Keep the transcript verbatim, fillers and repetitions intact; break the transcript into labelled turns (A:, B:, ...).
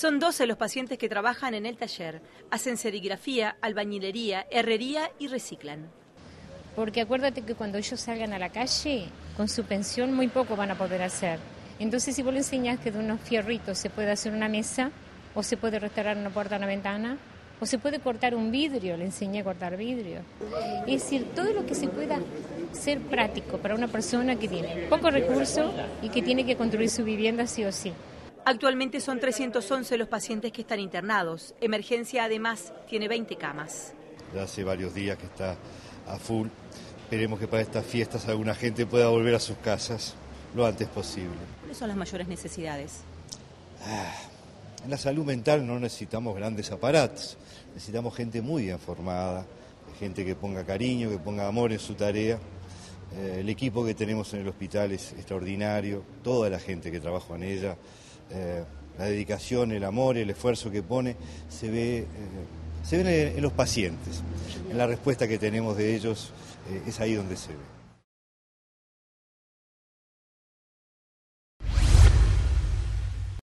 A: Son doce los pacientes que trabajan en el taller. Hacen serigrafía, albañilería, herrería y reciclan.
B: Porque acuérdate que cuando ellos salgan a la calle, con su pensión muy poco van a poder hacer. Entonces, si vos le enseñás que de unos fierritos se puede hacer una mesa, o se puede restaurar una puerta a una ventana, o se puede cortar un vidrio, le enseñé a cortar vidrio. Es decir, todo lo que se pueda ser práctico para una persona que tiene pocos recursos y que tiene que construir su vivienda sí o sí.
A: Actualmente son trescientos once los pacientes que están internados. Emergencia, además, tiene veinte camas.
C: Ya hace varios días que está a full. Esperemos que para estas fiestas alguna gente pueda volver a sus casas lo antes posible.
A: ¿Cuáles son las mayores necesidades?
C: Ah, en la salud mental no necesitamos grandes aparatos. Necesitamos gente muy bien formada, gente que ponga cariño, que ponga amor en su tarea. Eh, el equipo que tenemos en el hospital es extraordinario, toda la gente que trabaja en ella. Eh, la dedicación, el amor, el esfuerzo que pone, se ve, eh, se ve en, en los pacientes, en la respuesta que tenemos de ellos, eh, es ahí donde se ve.